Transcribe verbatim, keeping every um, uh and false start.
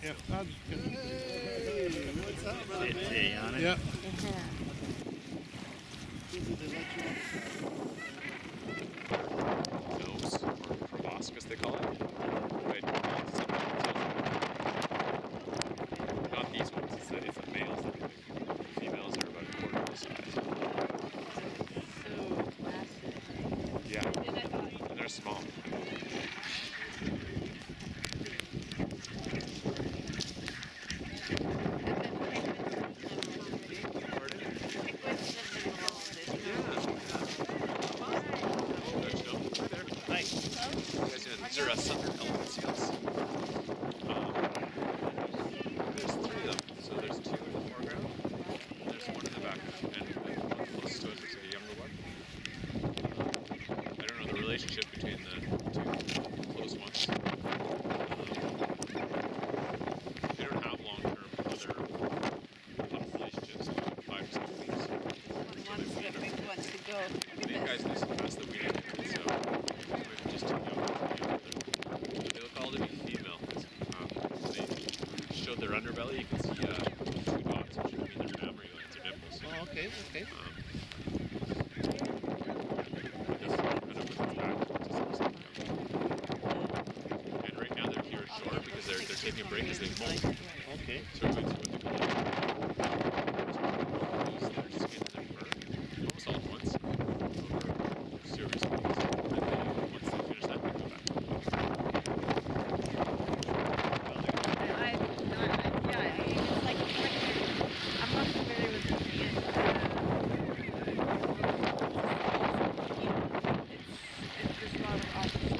Yep. Hey, what's up, brother? It's a on it. Yep. Nose, or proboscis they call it. But not these ones, it's the, it's the males that are big. The females are about a quarter of the size. So massive. Yeah, and they're small. These are uh, southern element seals. Um, there's three of them. So there's two in the foreground, and there's one in the back, and the one closest to us is a younger one. Um, I don't know the relationship between the two close ones. Um, they don't have long-term other love relationships, like five to six weeks. One wants to, big wants to go. These guys need to pass the weekend, so maybe just too young. They look all to be female. Um, they showed their underbelly. You can see uh, two dots, which would mean their mammary glands or nipples. Oh, okay, okay. Um, but this is kind of with the back, just looks like them. And right now they're here ashore because they're they're taking a break as they molt. Okay. So we're going through what they call lose their skin and their fur almost all at once over serious weeks. And then once they finish that, they go back. I, no, I, yeah, I mean, it's like, I'm not familiar with the vegan, uh, it's, it's just a lot of options.